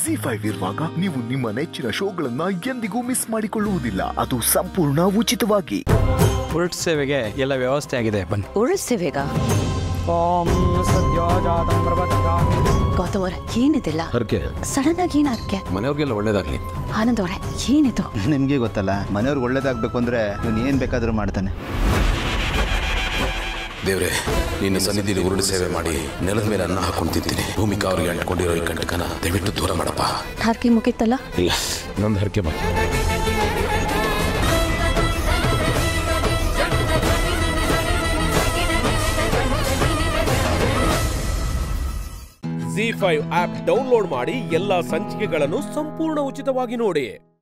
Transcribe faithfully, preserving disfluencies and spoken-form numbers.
G five ಇರುವಾಗ ನೀವು ನಿಮ್ಮ ನೆಚ್ಚಿನ ಶೋಗಳನ್ನ ಎಂದಿಗೂ ಮಿಸ್ ಮಾಡಿಕೊಳ್ಳುವುದಿಲ್ಲ, ಅದು ಸಂಪೂರ್ಣ ಉಚಿತವಾಗಿ. ಉರುಟ್ ಸೇವೆಗೆ ಎಲ್ಲ ವ್ಯವಸ್ಥೆ ಆಗಿದೆ, ಬನ್ನಿ. ಉರುಟ್ ಸೇವೆಗ ಗೌತಮ್ ಅವ್ರೆ, ಏನಿದಿಲ್ಲ ಸಡನ್ ಆಗಿ ಏನಾರ್ಕೆ ಮನೆಯವ್ರಿಗೆಲ್ಲ ಒಳ್ಳೇದಾಗ್ಲಿ. ಆನಂದ್ ಅವ್ರೆ, ಏನಿದು? ನಿಮ್ಗೆ ಗೊತ್ತಲ್ಲ, ಮನೆಯವ್ರಿಗೆ ಒಳ್ಳೇದಾಗ್ಬೇಕು ಅಂದ್ರೆ ನೀನು ಏನ್ ಬೇಕಾದ್ರೂ ಮಾಡ್ತಾನೆ. ದೇವ್ರೆ, ನಿನ್ನ ಸನ್ನಿಧಿಲಿ ಉರುಳು ಸೇವೆ ಮಾಡಿ ನೆಲದ ಮೇಲೆ ಅನ್ನ ಹಾಕೊಂಡು ತಿಂತೀನಿ. ಭೂಮಿಕಾ ಅವ್ರಿಗೆ ಅಂಟ್ಕೊಂಡಿರೋ ಈ ಕಂಟಕನ ದಯವಿಟ್ಟು ದೂರ ಮಾಡಪ್ಪ. ಹರಕೆ ಮುಗಿತ್ತಲ್ಲ? ಇಲ್ಲ, ನಂದು ಹರಕೆ ಬಾಕಿ. ಜಿ ಫೈವ್ ಆಪ್ ಡೌನ್ಲೋಡ್ ಮಾಡಿ ಎಲ್ಲಾ ಸಂಚಿಕೆಗಳನ್ನು ಸಂಪೂರ್ಣ ಉಚಿತವಾಗಿ ನೋಡಿ.